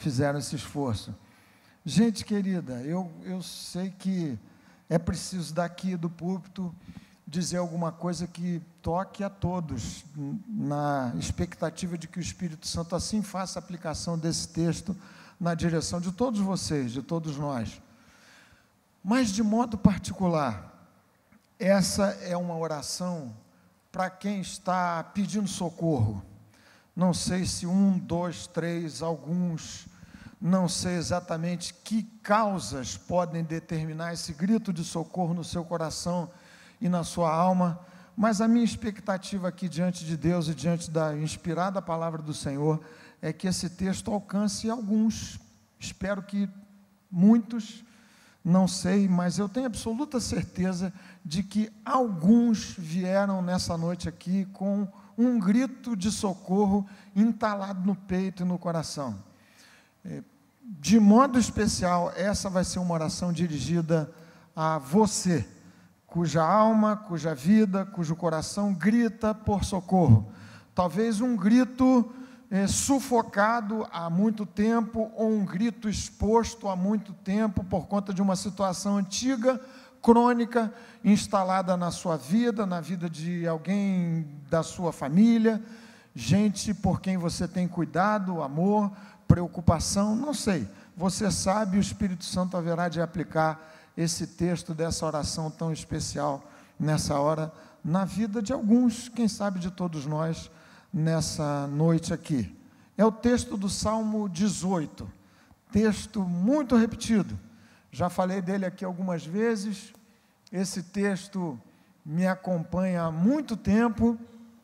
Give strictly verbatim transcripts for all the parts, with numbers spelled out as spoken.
fizeram esse esforço. Gente querida, eu, eu sei que é preciso daqui do púlpito dizer alguma coisa que toque a todos, na expectativa de que o Espírito Santo assim faça a aplicação desse texto na direção de todos vocês, de todos nós. Mas, de modo particular, essa é uma oração para quem está pedindo socorro. Não sei se um, dois, três, alguns, não sei exatamente que causas podem determinar esse grito de socorro no seu coração e na sua alma, mas a minha expectativa aqui diante de Deus e diante da inspirada palavra do Senhor é que esse texto alcance alguns, espero que muitos, não sei, mas eu tenho absoluta certeza de que alguns vieram nessa noite aqui com um grito de socorro entalado no peito e no coração. De modo especial, essa vai ser uma oração dirigida a você, cuja alma, cuja vida, cujo coração grita por socorro. Talvez um grito é, sufocado há muito tempo, ou um grito exposto há muito tempo por conta de uma situação antiga, crônica, instalada na sua vida, na vida de alguém da sua família, gente por quem você tem cuidado, amor, preocupação, não sei. Você sabe, o Espírito Santo haverá de aplicar esse texto dessa oração tão especial nessa hora, na vida de alguns, quem sabe de todos nós, nessa noite aqui. É o texto do Salmo dezoito, texto muito repetido, já falei dele aqui algumas vezes, esse texto me acompanha há muito tempo,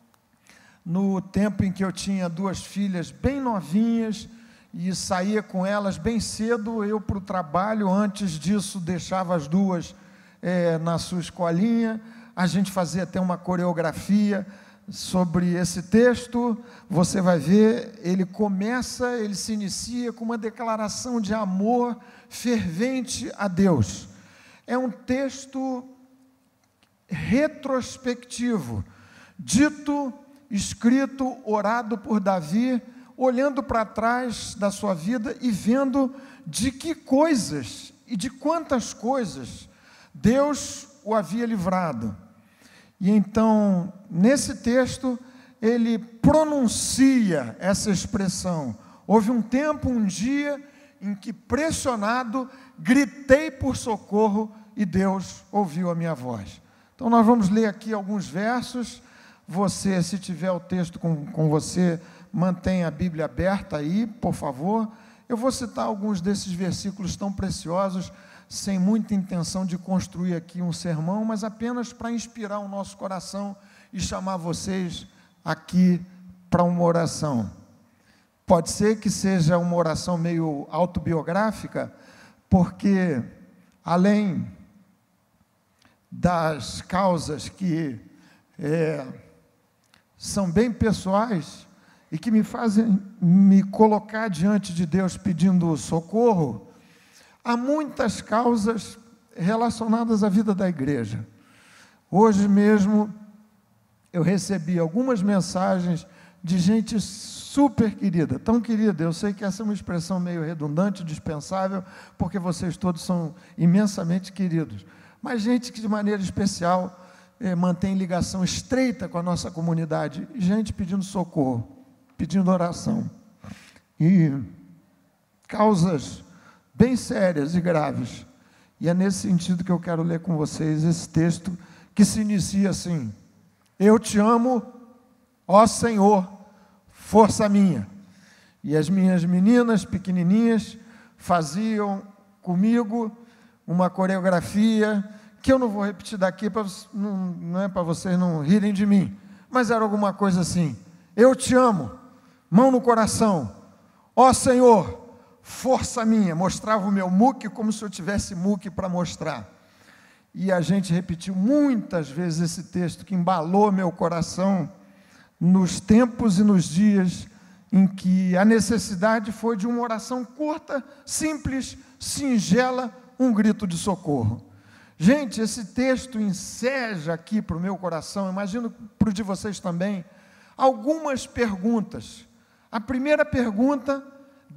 no tempo em que eu tinha duas filhas bem novinhas, e saía com elas bem cedo, eu para o trabalho, antes disso deixava as duas é, na sua escolinha, a gente fazia até uma coreografia sobre esse texto, você vai ver, ele começa, ele se inicia com uma declaração de amor fervente a Deus. É um texto retrospectivo, dito, escrito, orado por Davi, olhando para trás da sua vida e vendo de que coisas e de quantas coisas Deus o havia livrado. E então, nesse texto, ele pronuncia essa expressão. Houve um tempo, um dia, em que pressionado, gritei por socorro e Deus ouviu a minha voz. Então, nós vamos ler aqui alguns versos. Você, se tiver o texto com, com você, mantenha a Bíblia aberta aí, por favor. Eu vou citar alguns desses versículos tão preciosos, sem muita intenção de construir aqui um sermão, mas apenas para inspirar o nosso coração e chamar vocês aqui para uma oração. Pode ser que seja uma oração meio autobiográfica, porque além das causas que é, são bem pessoais, e que me fazem me colocar diante de Deus pedindo socorro, há muitas causas relacionadas à vida da igreja. Hoje mesmo eu recebi algumas mensagens de gente super querida, tão querida, eu sei que essa é uma expressão meio redundante, dispensável, porque vocês todos são imensamente queridos, mas gente que de maneira especial eh, mantém ligação estreita com a nossa comunidade, gente pedindo socorro, pedindo oração, e causas bem sérias e graves, e é nesse sentido que eu quero ler com vocês esse texto, que se inicia assim: eu te amo, ó Senhor, força minha. E as minhas meninas pequenininhas faziam comigo uma coreografia, que eu não vou repetir daqui, pra, não, não é para vocês não rirem de mim, mas era alguma coisa assim: eu te amo, mão no coração, ó Senhor, força minha. Mostrava o meu muque como se eu tivesse muque para mostrar. E a gente repetiu muitas vezes esse texto, que embalou meu coração nos tempos e nos dias em que a necessidade foi de uma oração curta, simples, singela, um grito de socorro. Gente, esse texto enseja aqui para o meu coração, imagino para o de vocês também, algumas perguntas. A primeira pergunta,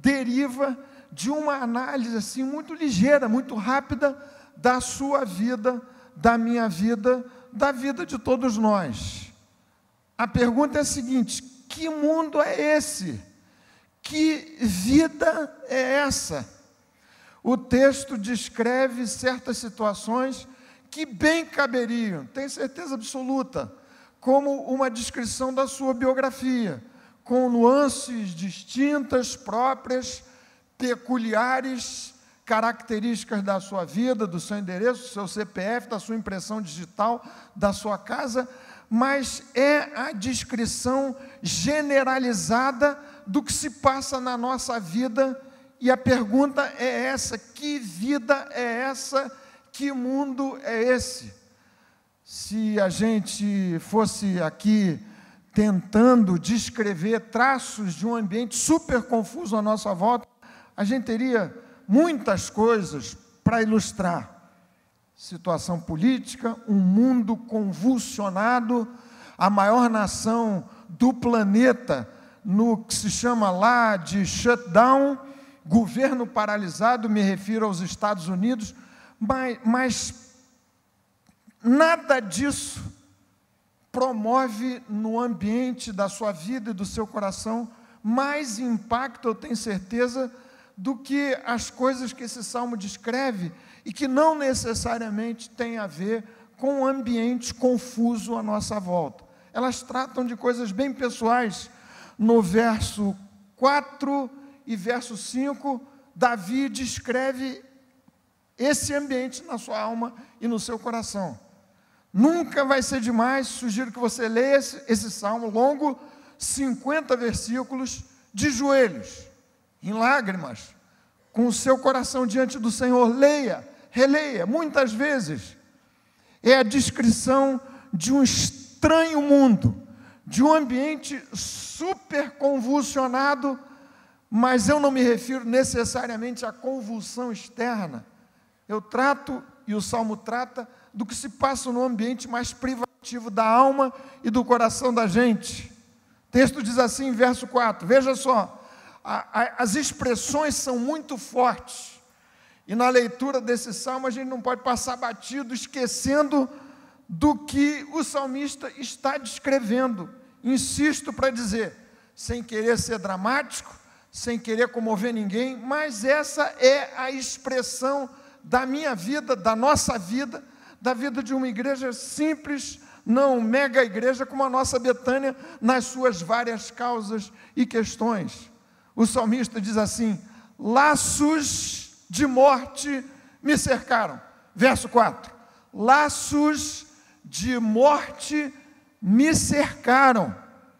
deriva de uma análise assim muito ligeira, muito rápida da sua vida, da minha vida, da vida de todos nós. A pergunta é a seguinte: que mundo é esse? Que vida é essa? O texto descreve certas situações que bem caberiam, tenho certeza absoluta, como uma descrição da sua biografia, com nuances distintas, próprias, peculiares, características da sua vida, do seu endereço, do seu C P F, da sua impressão digital, da sua casa, mas é a descrição generalizada do que se passa na nossa vida. E a pergunta é essa: que vida é essa? Que mundo é esse? Se a gente fosse aqui tentando descrever traços de um ambiente super confuso à nossa volta, a gente teria muitas coisas para ilustrar. Situação política, um mundo convulsionado, a maior nação do planeta no que se chama lá de shutdown, governo paralisado, me refiro aos Estados Unidos, mas, mas nada disso promove no ambiente da sua vida e do seu coração mais impacto, eu tenho certeza, do que as coisas que esse salmo descreve e que não necessariamente tem a ver com um ambiente confuso à nossa volta. Elas tratam de coisas bem pessoais. No verso quatro e verso cinco, Davi descreve esse ambiente na sua alma e no seu coração. Nunca vai ser demais, sugiro que você leia esse, esse salmo longo, cinquenta versículos, de joelhos, em lágrimas, com o seu coração diante do Senhor. Leia, releia, muitas vezes. É a descrição de um estranho mundo, de um ambiente super convulsionado, mas eu não me refiro necessariamente à convulsão externa. Eu trato, e o Salmo trata, do que se passa no ambiente mais privativo da alma e do coração da gente. O texto diz assim, em verso quatro, veja só, a, a, as expressões são muito fortes, e na leitura desse salmo a gente não pode passar batido, esquecendo do que o salmista está descrevendo. Insisto para dizer, sem querer ser dramático, sem querer comover ninguém, mas essa é a expressão da minha vida, da nossa vida, da vida de uma igreja simples, não mega igreja como a nossa Betânia, nas suas várias causas e questões. O salmista diz assim, laços de morte me cercaram. Verso quatro, laços de morte me cercaram.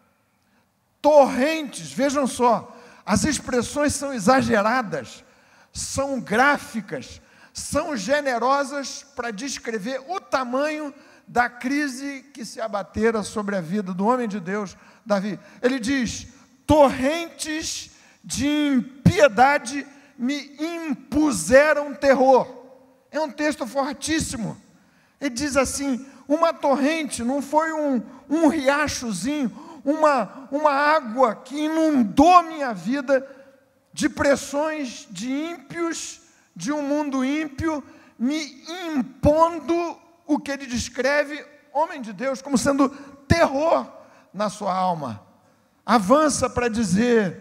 Torrentes, vejam só, as expressões são exageradas, são gráficas, são generosas para descrever o tamanho da crise que se abatera sobre a vida do homem de Deus, Davi. Ele diz, torrentes de impiedade me impuseram terror. É um texto fortíssimo. Ele diz assim, uma torrente, não foi um, um riachozinho, uma, uma água que inundou minha vida de pressões de ímpios, de um mundo ímpio, me impondo o que ele descreve, homem de Deus, como sendo terror na sua alma. Avança para dizer,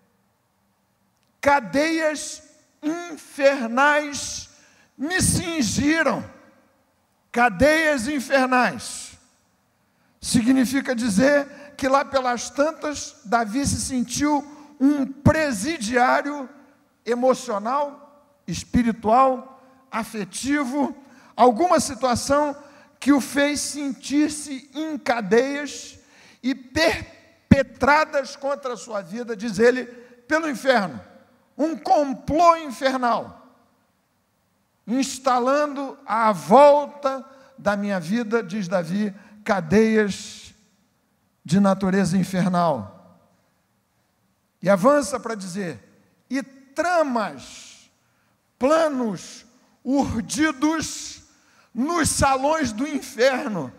cadeias infernais me cingiram. Cadeias infernais significa dizer que lá pelas tantas, Davi se sentiu um presidiário emocional, espiritual, afetivo, alguma situação que o fez sentir-se em cadeias e perpetradas contra a sua vida, diz ele, pelo inferno. Um complô infernal, instalando à volta da minha vida, diz Davi, cadeias de natureza infernal. E avança para dizer, e tramas, planos urdidos nos salões do inferno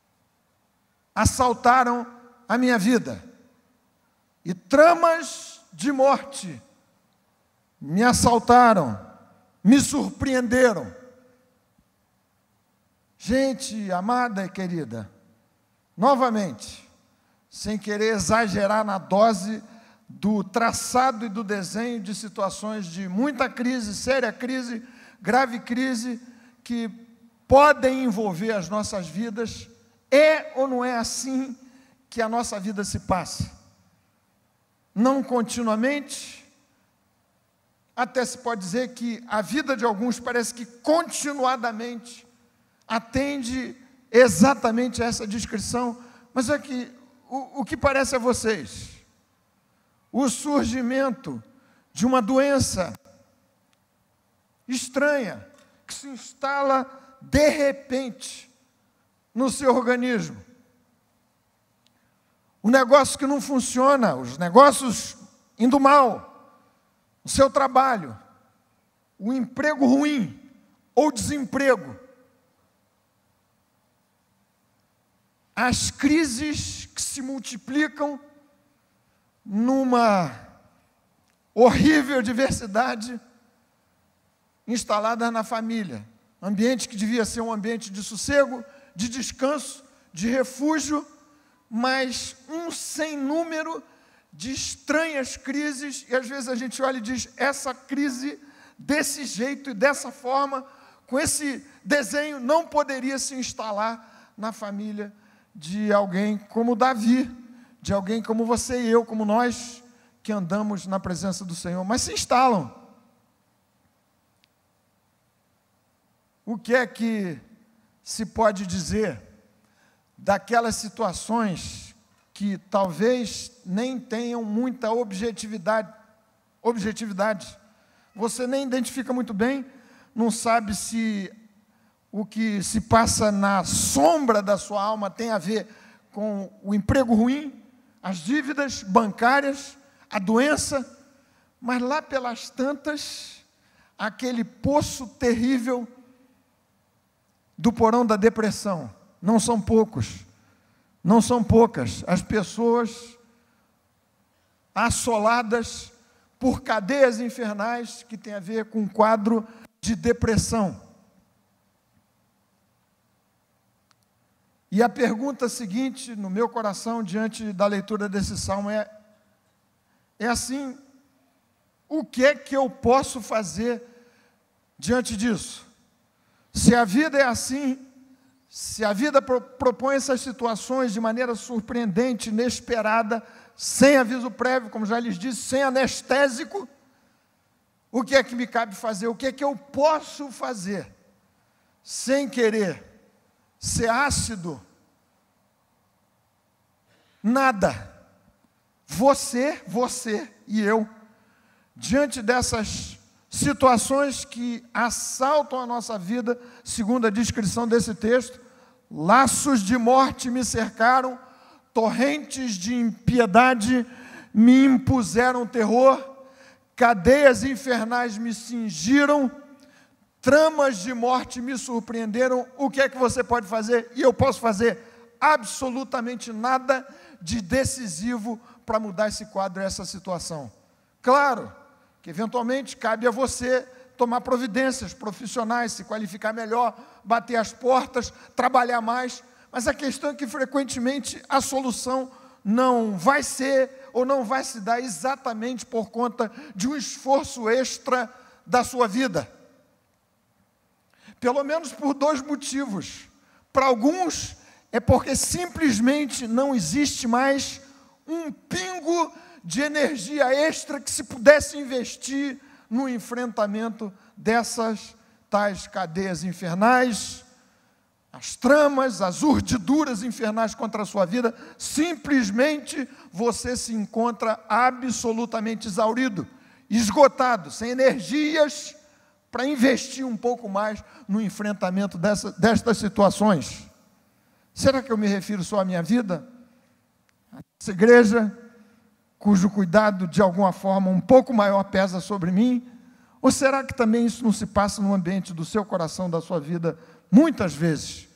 assaltaram a minha vida. E tramas de morte me assaltaram, me surpreenderam. Gente amada e querida, novamente, sem querer exagerar na dose do traçado e do desenho de situações de muita crise, séria crise, grave crise, que podem envolver as nossas vidas, é ou não é assim que a nossa vida se passa? Não continuamente, até se pode dizer que a vida de alguns parece que continuadamente atende exatamente a essa descrição, mas é que o, o que parece a vocês? O surgimento de uma doença estranha, que se instala de repente no seu organismo. O negócio que não funciona, os negócios indo mal, o seu trabalho, o emprego ruim ou desemprego, as crises que se multiplicam numa horrível diversidade instalada na família, ambiente que devia ser um ambiente de sossego, de descanso, de refúgio, mas um sem número de estranhas crises, e às vezes a gente olha e diz, essa crise desse jeito e dessa forma, com esse desenho, não poderia se instalar na família de alguém como Davi, de alguém como você e eu, como nós, que andamos na presença do Senhor, mas se instalam. O que é que se pode dizer daquelas situações que talvez nem tenham muita objetividade, objetividade. Você nem identifica muito bem, não sabe se o que se passa na sombra da sua alma tem a ver com o emprego ruim, as dívidas bancárias, a doença, mas lá pelas tantas, aquele poço terrível do porão da depressão. Não são poucos, não são poucas as pessoas assoladas por cadeias infernais que tem a ver com um quadro de depressão. E a pergunta seguinte no meu coração diante da leitura desse salmo é, é assim, o que é que eu posso fazer diante disso? Se a vida é assim, se a vida pro, propõe essas situações de maneira surpreendente, inesperada, sem aviso prévio, como já lhes disse, sem anestésico, o que é que me cabe fazer? O que é que eu posso fazer sem querer ser ácido? Nada. Você, você e eu, diante dessas situações que assaltam a nossa vida, segundo a descrição desse texto, laços de morte me cercaram, torrentes de impiedade me impuseram terror, cadeias infernais me cingiram, tramas de morte me surpreenderam. O que é que você pode fazer? E eu posso fazer absolutamente nada de decisivo para mudar esse quadro, essa situação. Claro que eventualmente cabe a você tomar providências profissionais, se qualificar melhor, bater as portas, trabalhar mais, mas a questão é que frequentemente a solução não vai ser ou não vai se dar exatamente por conta de um esforço extra da sua vida. Pelo menos por dois motivos. Para alguns é porque simplesmente não existe mais um pingo de energia extra que se pudesse investir no enfrentamento dessas tais cadeias infernais, as tramas, as urdiduras infernais contra a sua vida. Simplesmente você se encontra absolutamente exaurido, esgotado, sem energias para investir um pouco mais no enfrentamento dessa, destas situações. Será que eu me refiro só à minha vida? Essa igreja, cujo cuidado de alguma forma um pouco maior pesa sobre mim? Ou será que também isso não se passa no ambiente do seu coração, da sua vida, muitas vezes?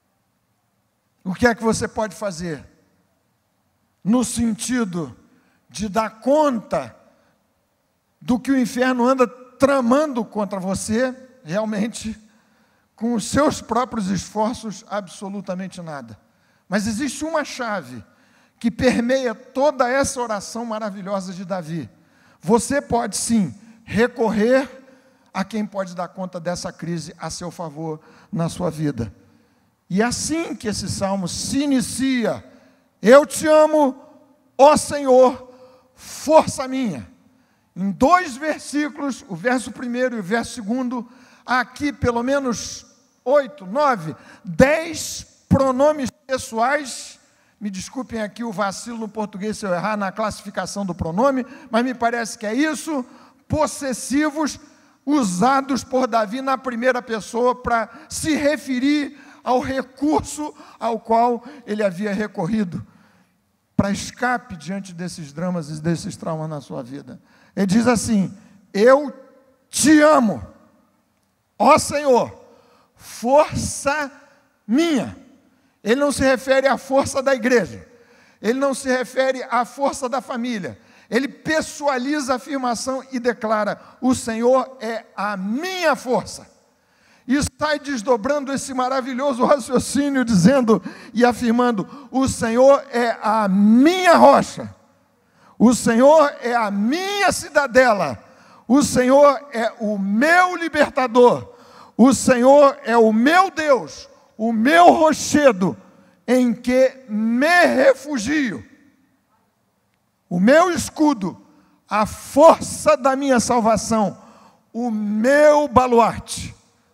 O que é que você pode fazer no sentido de dar conta do que o inferno anda tramando contra você, realmente, com os seus próprios esforços, absolutamente nada. Mas existe uma chave que permeia toda essa oração maravilhosa de Davi. Você pode sim recorrer a quem pode dar conta dessa crise a seu favor na sua vida. E é assim que esse salmo se inicia: eu te amo, ó Senhor, força minha. Em dois versículos, o verso primeiro e o verso segundo, há aqui pelo menos oito, nove, dez pronomes pessoais. Me desculpem aqui o vacilo no português se eu errar na classificação do pronome, mas me parece que é isso, possessivos, usados por Davi na primeira pessoa para se referir ao recurso ao qual ele havia recorrido para escape diante desses dramas e desses traumas na sua vida. Ele diz assim: eu te amo, ó Senhor, força minha. Ele não se refere à força da igreja, ele não se refere à força da família, ele pessoaliza a afirmação e declara: o Senhor é a minha força. E sai desdobrando esse maravilhoso raciocínio, dizendo e afirmando: o Senhor é a minha rocha, o Senhor é a minha cidadela, o Senhor é o meu libertador, o Senhor é o meu Deus, o meu rochedo, em que me refugio, o meu escudo, a força da minha salvação, o meu baluarte.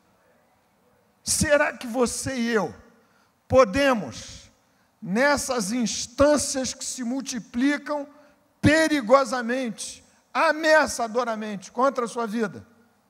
Será que você e eu podemos, nessas instâncias que se multiplicam perigosamente, ameaçadoramente contra a sua vida,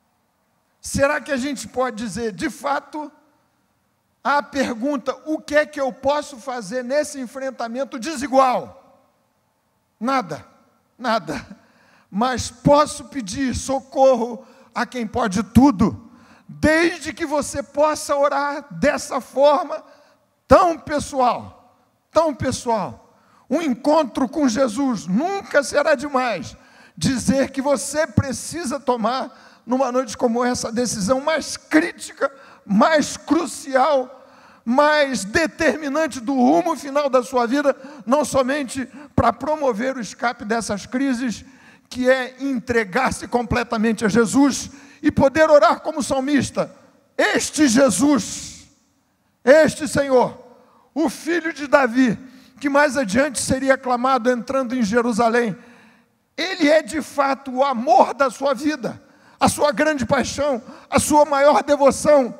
será que a gente pode dizer, de fato, a pergunta: o que é que eu posso fazer nesse enfrentamento desigual? Nada, nada, mas posso pedir socorro a quem pode tudo, desde que você possa orar dessa forma tão pessoal, tão pessoal. Um encontro com Jesus nunca será demais dizer que você precisa tomar, numa noite como essa, a decisão mais crítica, mais crucial, mais determinante do rumo final da sua vida, não somente para promover o escape dessas crises, que é entregar-se completamente a Jesus e poder orar como salmista: este Jesus, este Senhor, o Filho de Davi, que mais adiante seria aclamado entrando em Jerusalém, Ele é de fato o amor da sua vida, a sua grande paixão, a sua maior devoção.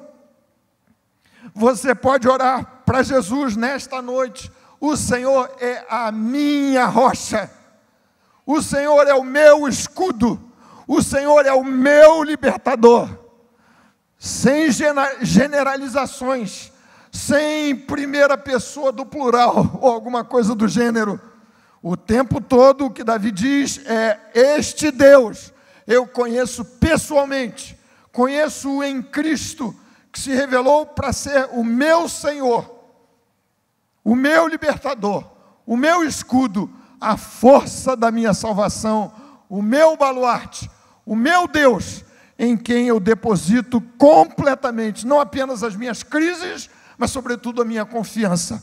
Você pode orar para Jesus nesta noite: o Senhor é a minha rocha, o Senhor é o meu escudo, o Senhor é o meu libertador. Sem generalizações, sem primeira pessoa do plural, ou alguma coisa do gênero. O tempo todo o que Davi diz é: este Deus eu conheço pessoalmente, conheço-o em Cristo, que se revelou para ser o meu Senhor, o meu libertador, o meu escudo, a força da minha salvação, o meu baluarte, o meu Deus, em quem eu deposito completamente, não apenas as minhas crises, mas sobretudo a minha confiança.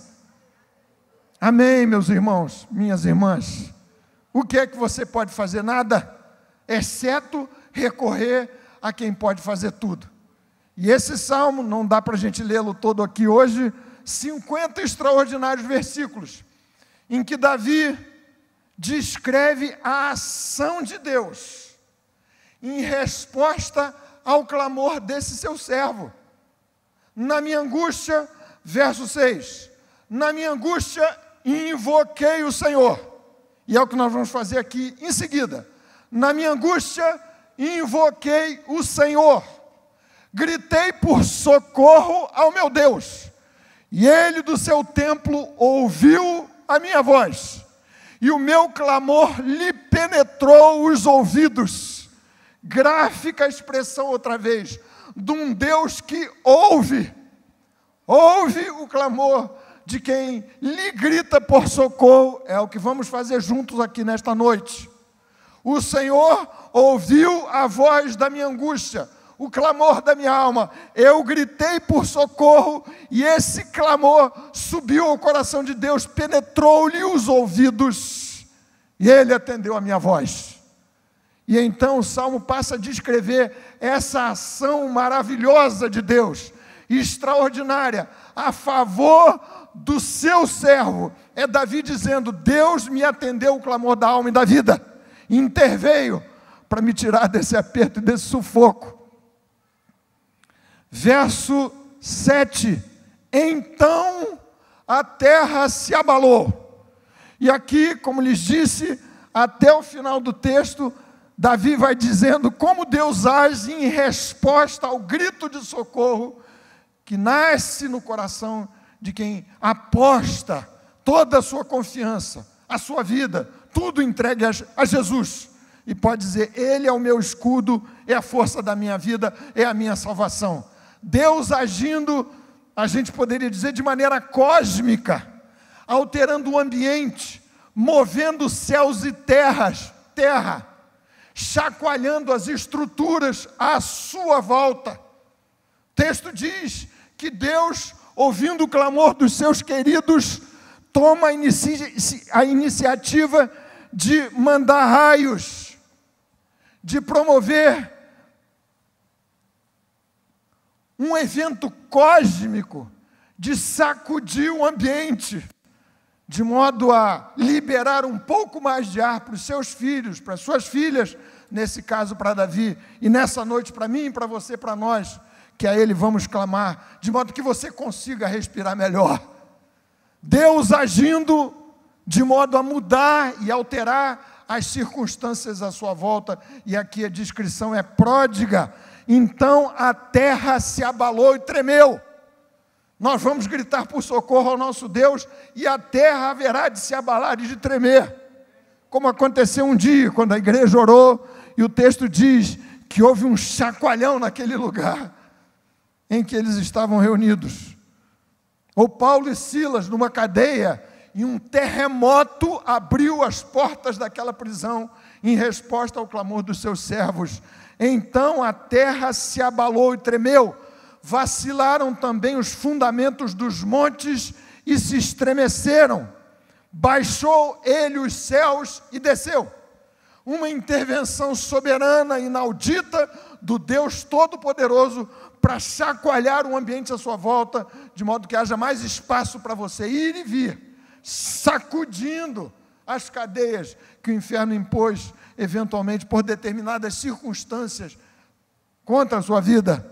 Amém, meus irmãos, minhas irmãs? O que é que você pode fazer? Nada, exceto recorrer a quem pode fazer tudo. E esse salmo, não dá para a gente lê-lo todo aqui hoje, cinquenta extraordinários versículos, em que Davi descreve a ação de Deus, em resposta ao clamor desse seu servo. Na minha angústia, verso seis, na minha angústia invoquei o Senhor, e é o que nós vamos fazer aqui em seguida. Na minha angústia invoquei o Senhor, gritei por socorro ao meu Deus, e Ele do seu templo ouviu a minha voz, e o meu clamor lhe penetrou os ouvidos. Gráfica expressão outra vez, de um Deus que ouve, ouve o clamor de quem lhe grita por socorro, é o que vamos fazer juntos aqui nesta noite. O Senhor ouviu a voz da minha angústia, o clamor da minha alma. Eu gritei por socorro e esse clamor subiu ao coração de Deus, penetrou-lhe os ouvidos e Ele atendeu a minha voz. E então o Salmo passa a descrever essa ação maravilhosa de Deus, extraordinária, a favor do seu servo. É Davi dizendo: Deus me atendeu o clamor da alma e da vida, interveio para me tirar desse aperto e desse sufoco. Verso sete, então a terra se abalou. E aqui, como lhes disse, até o final do texto, Davi vai dizendo como Deus age em resposta ao grito de socorro que nasce no coração de quem aposta toda a sua confiança, a sua vida, tudo entregue a Jesus. E pode dizer: Ele é o meu escudo, é a força da minha vida, é a minha salvação. Deus agindo, a gente poderia dizer, de maneira cósmica, alterando o ambiente, movendo céus e terras, terra, chacoalhando as estruturas à sua volta. O texto diz que Deus, ouvindo o clamor dos seus queridos, toma a, inici- a iniciativa de mandar raios, de promover um evento cósmico, de sacudir o ambiente, de modo a liberar um pouco mais de ar para os seus filhos, para as suas filhas, nesse caso para Davi, e nessa noite para mim, para você, para nós, que a Ele vamos clamar, de modo que você consiga respirar melhor. Deus agindo de modo a mudar e alterar as circunstâncias à sua volta, e aqui a descrição é pródiga. Então a terra se abalou e tremeu. Nós vamos gritar por socorro ao nosso Deus, e a terra haverá de se abalar e de tremer, como aconteceu um dia, quando a igreja orou, e o texto diz que houve um chacoalhão naquele lugar, em que eles estavam reunidos. Ou Paulo e Silas numa cadeia, e um terremoto abriu as portas daquela prisão, em resposta ao clamor dos seus servos. Então a terra se abalou e tremeu, vacilaram também os fundamentos dos montes e se estremeceram. Baixou ele os céus e desceu. Uma intervenção soberana, inaudita, do Deus Todo-Poderoso, para chacoalhar o ambiente à sua volta, de modo que haja mais espaço para você ir e vir, sacudindo as cadeias que o inferno impôs, eventualmente por determinadas circunstâncias, contra a sua vida.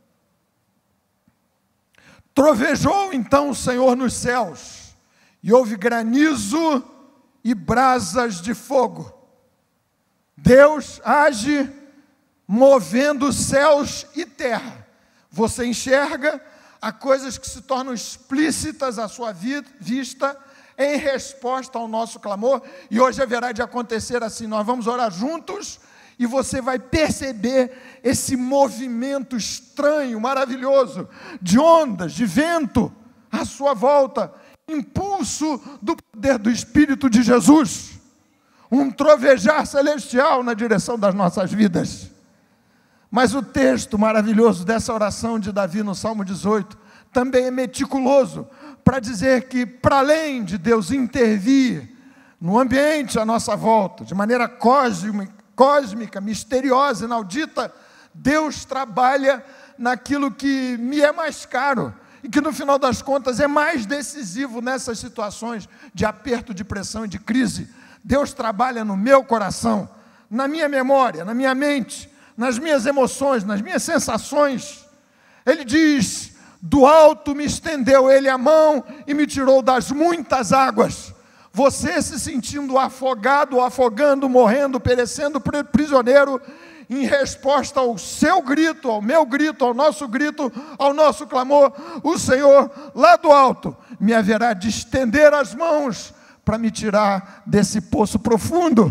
Trovejou então o Senhor nos céus, e houve granizo e brasas de fogo. Deus age movendo céus e terra. Você enxerga há coisas que se tornam explícitas à sua vista, em resposta ao nosso clamor, e hoje haverá de acontecer assim. Nós vamos orar juntos, e você vai perceber esse movimento estranho, maravilhoso, de ondas, de vento, à sua volta, impulso do poder do Espírito de Jesus, um trovejar celestial na direção das nossas vidas. Mas o texto maravilhoso dessa oração de Davi no Salmo dezoito, também é meticuloso, para dizer que, para além de Deus intervir no ambiente à nossa volta, de maneira cósmica, cósmica, misteriosa, inaudita, Deus trabalha naquilo que me é mais caro, e que no final das contas é mais decisivo nessas situações de aperto, de pressão e de crise. Deus trabalha no meu coração, na minha memória, na minha mente, nas minhas emoções, nas minhas sensações. Ele diz: do alto me estendeu Ele a mão e me tirou das muitas águas. Você se sentindo afogado, afogando, morrendo, perecendo, prisioneiro, em resposta ao seu grito, ao meu grito, ao nosso grito, ao nosso clamor, o Senhor, lá do alto, me haverá de estender as mãos para me tirar desse poço profundo.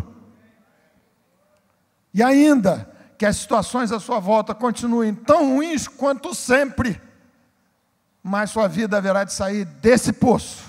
E ainda que as situações à sua volta continuem tão ruins quanto sempre, mas sua vida haverá de sair desse poço,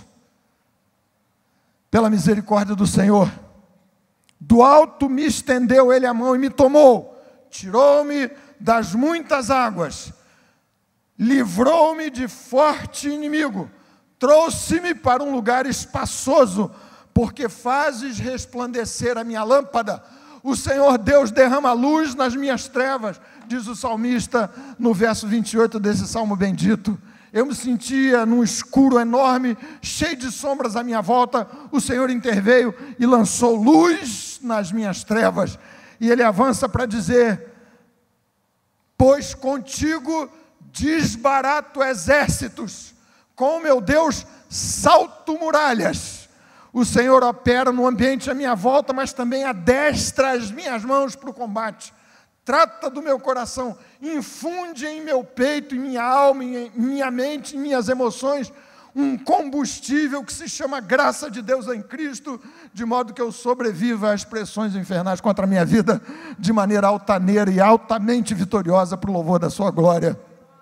pela misericórdia do Senhor. Do alto me estendeu ele a mão e me tomou, tirou-me das muitas águas, livrou-me de forte inimigo, trouxe-me para um lugar espaçoso, porque fazes resplandecer a minha lâmpada. O Senhor Deus derrama luz nas minhas trevas, diz o salmista no verso vinte e oito desse salmo bendito. Eu me sentia num escuro enorme, cheio de sombras à minha volta. O Senhor interveio e lançou luz nas minhas trevas. E ele avança para dizer: pois contigo desbarato exércitos, com meu Deus salto muralhas. O Senhor opera no ambiente à minha volta, mas também adestra as minhas mãos para o combate. Trata do meu coração, infunde em meu peito, em minha alma, em minha mente, em minhas emoções, um combustível que se chama graça de Deus em Cristo, de modo que eu sobreviva às pressões infernais contra a minha vida, de maneira altaneira e altamente vitoriosa para o louvor da sua glória.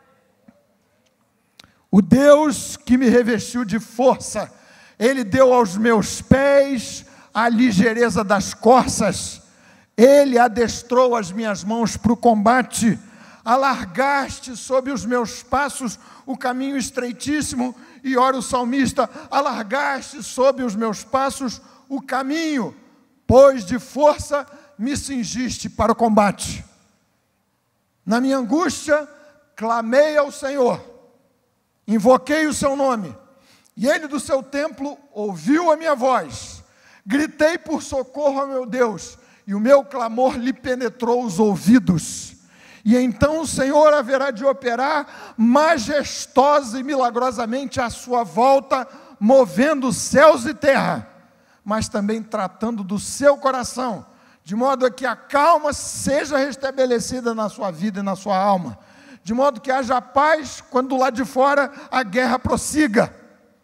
O Deus que me revestiu de força, Ele deu aos meus pés a ligeireza das corças, Ele adestrou as minhas mãos para o combate, alargaste sob os meus passos o caminho estreitíssimo, e ora o salmista, alargaste sob os meus passos o caminho, pois de força me cingiste para o combate. Na minha angústia, clamei ao Senhor, invoquei o seu nome, e ele do seu templo ouviu a minha voz, gritei por socorro ao meu Deus, e o meu clamor lhe penetrou os ouvidos. E então o Senhor haverá de operar majestosa e milagrosamente à sua volta, movendo céus e terra, mas também tratando do seu coração, de modo que a calma seja restabelecida na sua vida e na sua alma, de modo que haja paz quando do lado de fora a guerra prossiga,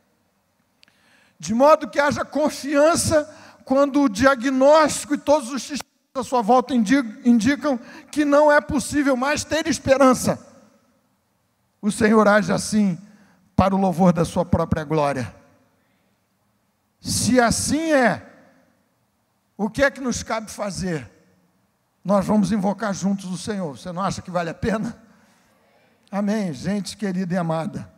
de modo que haja confiança quando o diagnóstico e todos os sistemas à sua volta indicam que não é possível mais ter esperança. O Senhor age assim para o louvor da sua própria glória. Se assim é, o que é que nos cabe fazer? Nós vamos invocar juntos o Senhor. Você não acha que vale a pena? Amém, gente querida e amada.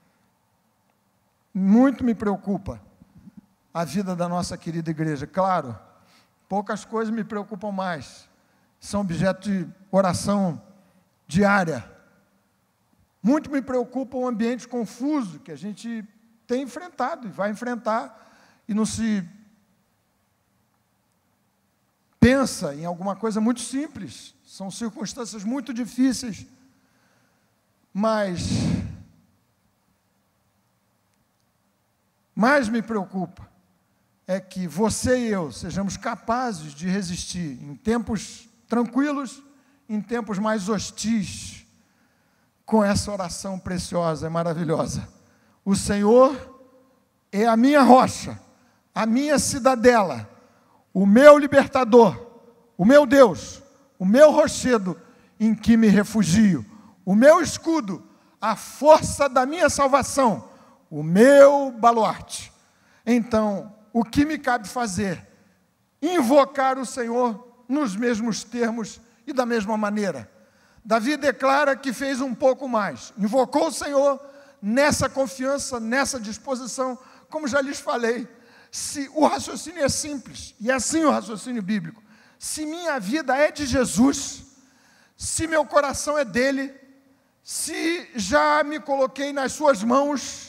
Muito me preocupa a vida da nossa querida igreja. Claro, poucas coisas me preocupam mais. São objeto de oração diária. Muito me preocupa o ambiente confuso que a gente tem enfrentado e vai enfrentar, e não se pensa em alguma coisa muito simples. São circunstâncias muito difíceis. Mas mais me preocupa é que você e eu sejamos capazes de resistir em tempos tranquilos, em tempos mais hostis, com essa oração preciosa e maravilhosa. O Senhor é a minha rocha, a minha cidadela, o meu libertador, o meu Deus, o meu rochedo em que me refugio, o meu escudo, a força da minha salvação, o meu baluarte. Então, o que me cabe fazer? Invocar o Senhor nos mesmos termos e da mesma maneira. Davi declara que fez um pouco mais. Invocou o Senhor nessa confiança, nessa disposição, como já lhes falei. Se o raciocínio é simples, e é assim o raciocínio bíblico. Se minha vida é de Jesus, se meu coração é dele, se já me coloquei nas suas mãos,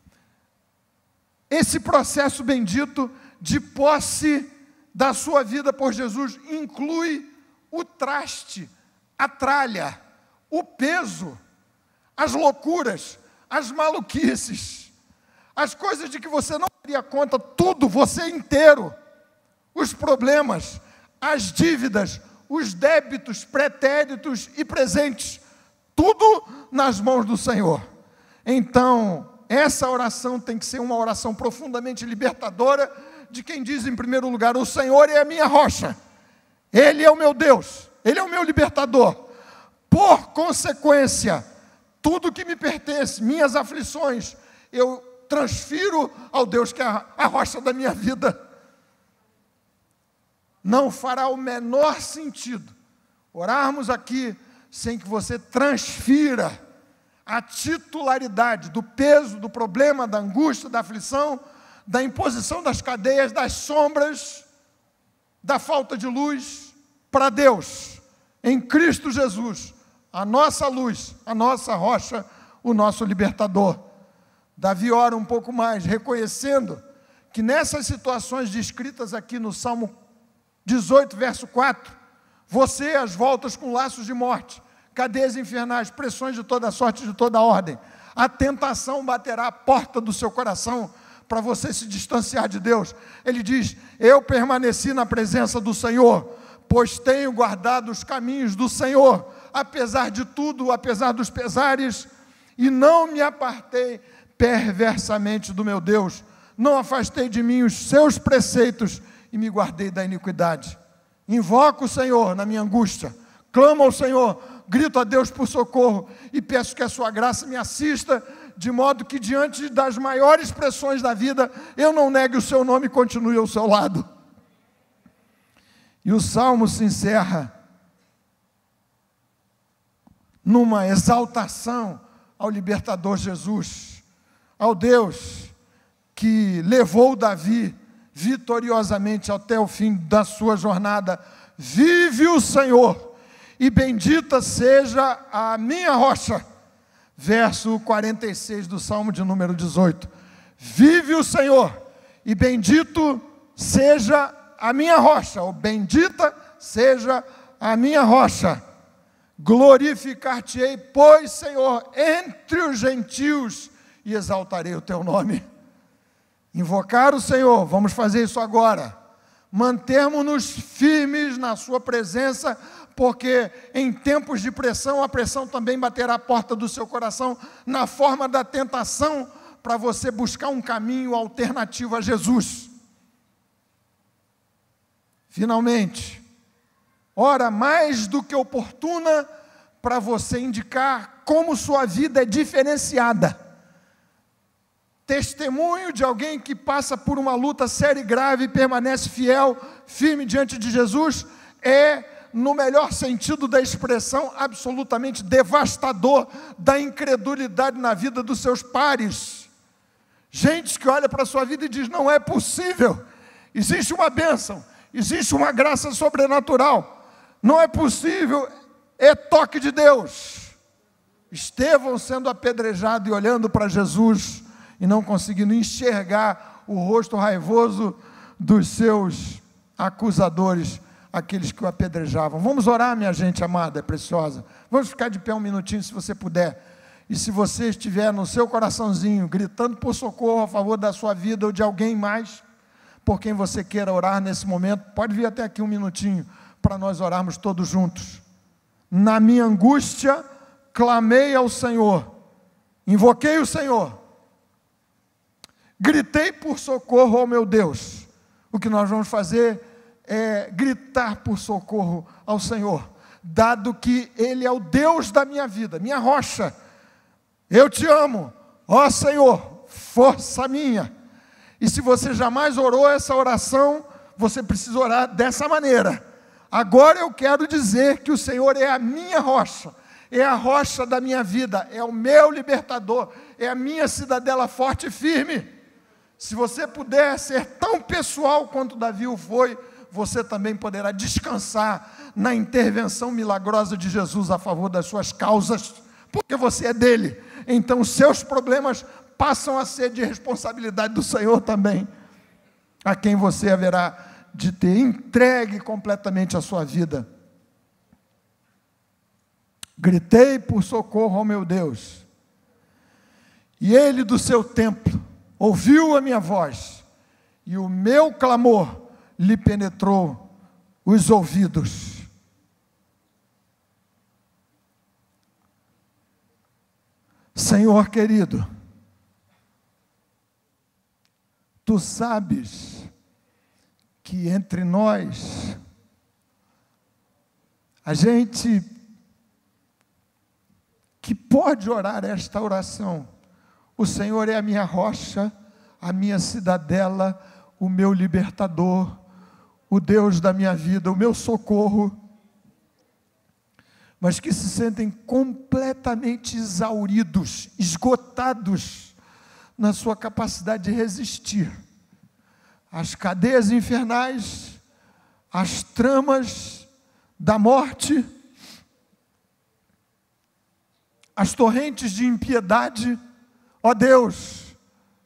esse processo bendito de posse da sua vida por Jesus inclui o traste, a tralha, o peso, as loucuras, as maluquices, as coisas de que você não daria conta, tudo, você inteiro, os problemas, as dívidas, os débitos, pretéritos e presentes, tudo nas mãos do Senhor. Então, essa oração tem que ser uma oração profundamente libertadora de quem diz em primeiro lugar: o Senhor é a minha rocha, Ele é o meu Deus, Ele é o meu libertador. Por consequência, tudo que me pertence, minhas aflições, eu transfiro ao Deus que é a rocha da minha vida. Não fará o menor sentido orarmos aqui sem que você transfira a titularidade do peso, do problema, da angústia, da aflição, da imposição das cadeias, das sombras, da falta de luz, para Deus, em Cristo Jesus, a nossa luz, a nossa rocha, o nosso libertador. Davi ora um pouco mais, reconhecendo que nessas situações descritas aqui no Salmo dezoito, verso quatro, você as voltas com laços de morte, cadeias infernais, pressões de toda sorte, de toda ordem. A tentação baterá a porta do seu coração para você se distanciar de Deus. Ele diz: eu permaneci na presença do Senhor, pois tenho guardado os caminhos do Senhor, apesar de tudo, apesar dos pesares, e não me apartei perversamente do meu Deus. Não afastei de mim os seus preceitos e me guardei da iniquidade. Invoco o Senhor na minha angústia, clamo ao Senhor, grito a Deus por socorro e peço que a sua graça me assista, de modo que diante das maiores pressões da vida, eu não negue o seu nome e continue ao seu lado. E o Salmo se encerra numa exaltação ao libertador Jesus, ao Deus que levou Davi vitoriosamente até o fim da sua jornada. Vive o Senhor, e bendita seja a minha rocha. Verso quarenta e seis do Salmo de número dezoito. Vive o Senhor, e bendito seja a minha rocha, ou bendita seja a minha rocha. Glorificar-te-ei, pois, Senhor, entre os gentios, e exaltarei o teu nome. Invocar o Senhor, vamos fazer isso agora. Mantermos-nos firmes na sua presença, porque em tempos de pressão, a pressão também baterá a porta do seu coração, na forma da tentação, para você buscar um caminho alternativo a Jesus. Finalmente, hora mais do que oportuna para você indicar como sua vida é diferenciada. Testemunho de alguém que passa por uma luta séria e grave e permanece fiel, firme diante de Jesus, é, no melhor sentido da expressão, absolutamente devastador da incredulidade na vida dos seus pares. Gente que olha para a sua vida e diz: não é possível, existe uma bênção, existe uma graça sobrenatural, não é possível, é toque de Deus. Estevão sendo apedrejado e olhando para Jesus e não conseguindo enxergar o rosto raivoso dos seus acusadores, aqueles que o apedrejavam. Vamos orar, minha gente amada, é preciosa. Vamos ficar de pé um minutinho, se você puder. E se você estiver no seu coraçãozinho, gritando por socorro a favor da sua vida ou de alguém mais, por quem você queira orar nesse momento, pode vir até aqui um minutinho, para nós orarmos todos juntos. Na minha angústia, clamei ao Senhor, invoquei o Senhor, gritei por socorro ao meu Deus. O que nós vamos fazer é gritar por socorro ao Senhor, dado que Ele é o Deus da minha vida, minha rocha. Eu te amo, ó Senhor, força minha. E se você jamais orou essa oração, você precisa orar dessa maneira. Agora eu quero dizer que o Senhor é a minha rocha, é a rocha da minha vida, é o meu libertador, é a minha cidadela forte e firme. Se você puder ser tão pessoal quanto Davi o foi, você também poderá descansar na intervenção milagrosa de Jesus a favor das suas causas, porque você é dele. Então os seus problemas passam a ser de responsabilidade do Senhor também, a quem você haverá de ter entregue completamente a sua vida. Gritei por socorro ao meu Deus, e Ele do seu templo ouviu a minha voz, e o meu clamor lhe penetrou os ouvidos. Senhor querido, Tu sabes que entre nós, a gente que pode orar esta oração: o Senhor é a minha rocha, a minha cidadela, o meu libertador, o Deus da minha vida, o meu socorro, mas que se sentem completamente exauridos, esgotados na sua capacidade de resistir às cadeias infernais, às tramas da morte, às torrentes de impiedade. Ó Deus,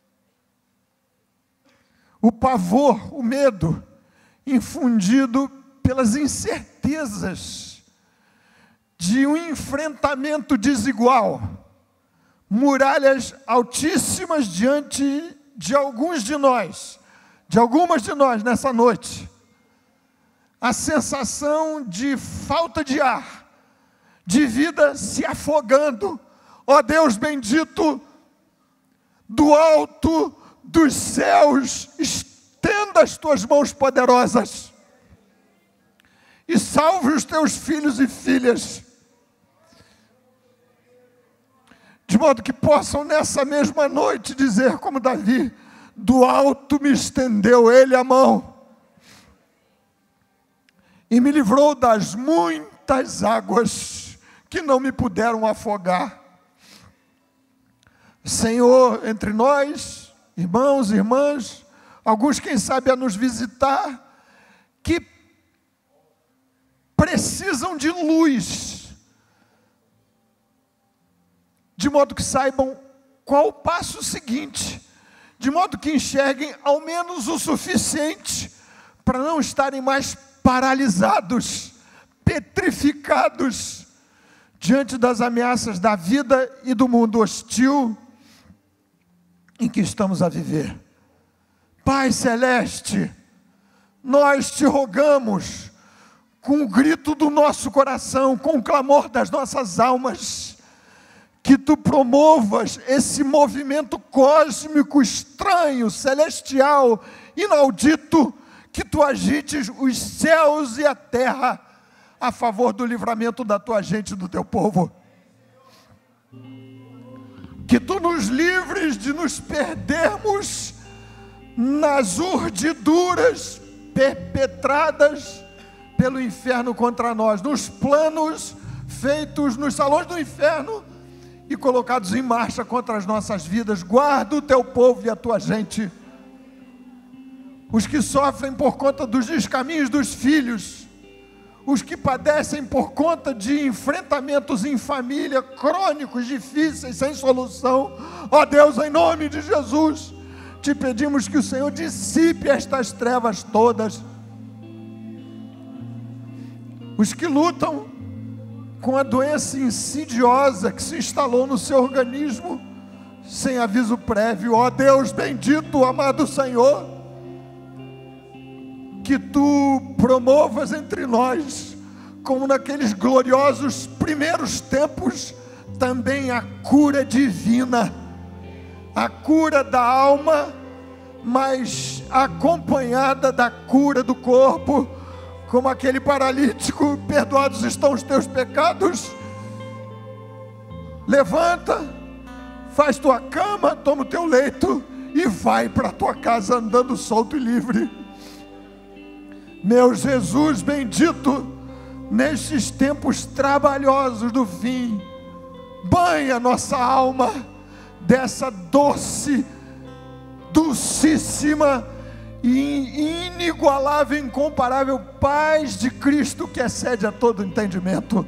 o pavor, o medo infundido pelas incertezas de um enfrentamento desigual, muralhas altíssimas diante de alguns de nós, de algumas de nós nessa noite, a sensação de falta de ar, de vida se afogando. Ó Deus bendito, do alto dos céus, estenda as tuas mãos poderosas e salve os teus filhos e filhas, de modo que possam nessa mesma noite dizer como Davi: do alto me estendeu ele a mão e me livrou das muitas águas que não me puderam afogar. Senhor, entre nós, irmãos e irmãs, alguns quem sabe a nos visitar, que precisam de luz, de modo que saibam qual o passo seguinte, de modo que enxerguem ao menos o suficiente para não estarem mais paralisados, petrificados diante das ameaças da vida e do mundo hostil em que estamos a viver. Pai Celeste, nós te rogamos, com o grito do nosso coração, com o clamor das nossas almas, que tu promovas esse movimento cósmico, estranho, celestial, inaudito, que tu agites os céus e a terra a favor do livramento da tua gente e do teu povo. Que tu nos livres de nos perdermos nas urdiduras perpetradas pelo inferno contra nós, nos planos feitos nos salões do inferno e colocados em marcha contra as nossas vidas. Guarda o teu povo e a tua gente, os que sofrem por conta dos descaminhos dos filhos, os que padecem por conta de enfrentamentos em família, crônicos, difíceis, sem solução. Ó Deus, em nome de Jesus, te pedimos que o Senhor dissipe estas trevas todas. Os que lutam com a doença insidiosa que se instalou no seu organismo, sem aviso prévio, ó Deus bendito, amado Senhor, que tu promovas entre nós, como naqueles gloriosos primeiros tempos, também a cura divina, a cura da alma, mas acompanhada da cura do corpo, como aquele paralítico: perdoados estão os teus pecados, levanta, faz tua cama, toma o teu leito e vai para a tua casa andando solto e livre. Meu Jesus bendito, nestes tempos trabalhosos do fim, banha nossa alma dessa doce, dulcíssima e inigualável, incomparável paz de Cristo, que excede a todo entendimento.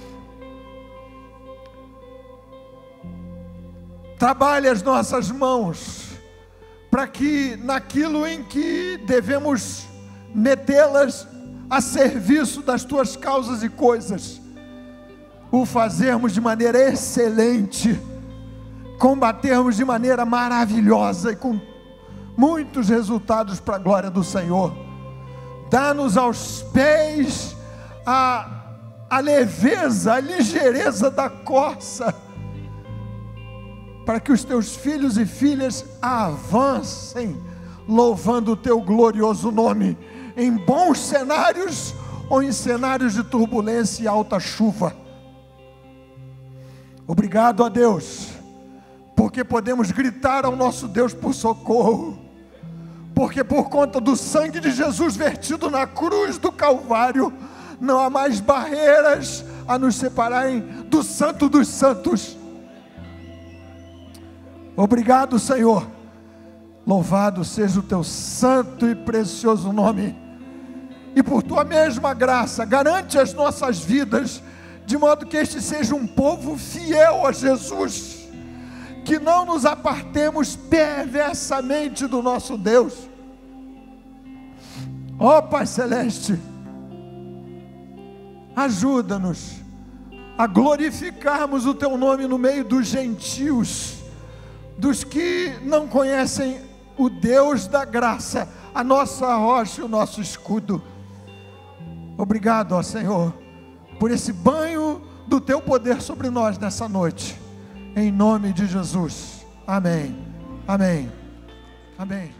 Trabalhe as nossas mãos, para que naquilo em que devemos metê-las a serviço das tuas causas e coisas, o fazermos de maneira excelente, combatermos de maneira maravilhosa e com muitos resultados para a glória do Senhor. Dá-nos aos pés a, a leveza, a ligeireza da corça, para que os teus filhos e filhas avancem, louvando o teu glorioso nome, em bons cenários ou em cenários de turbulência e alta chuva. Obrigado a Deus, porque podemos gritar ao nosso Deus por socorro, porque por conta do sangue de Jesus vertido na cruz do Calvário, não há mais barreiras a nos separarem do Santo dos Santos. Obrigado, Senhor. Louvado seja o teu santo e precioso nome. E por tua mesma graça, garante as nossas vidas, de modo que este seja um povo fiel a Jesus, que não nos apartemos perversamente do nosso Deus. Ó Pai Celeste, ajuda-nos a glorificarmos o teu nome no meio dos gentios, dos que não conhecem o Deus da graça, a nossa rocha e o nosso escudo. Obrigado, ó Senhor, por esse banho do teu poder sobre nós nessa noite, em nome de Jesus. Amém, amém, amém.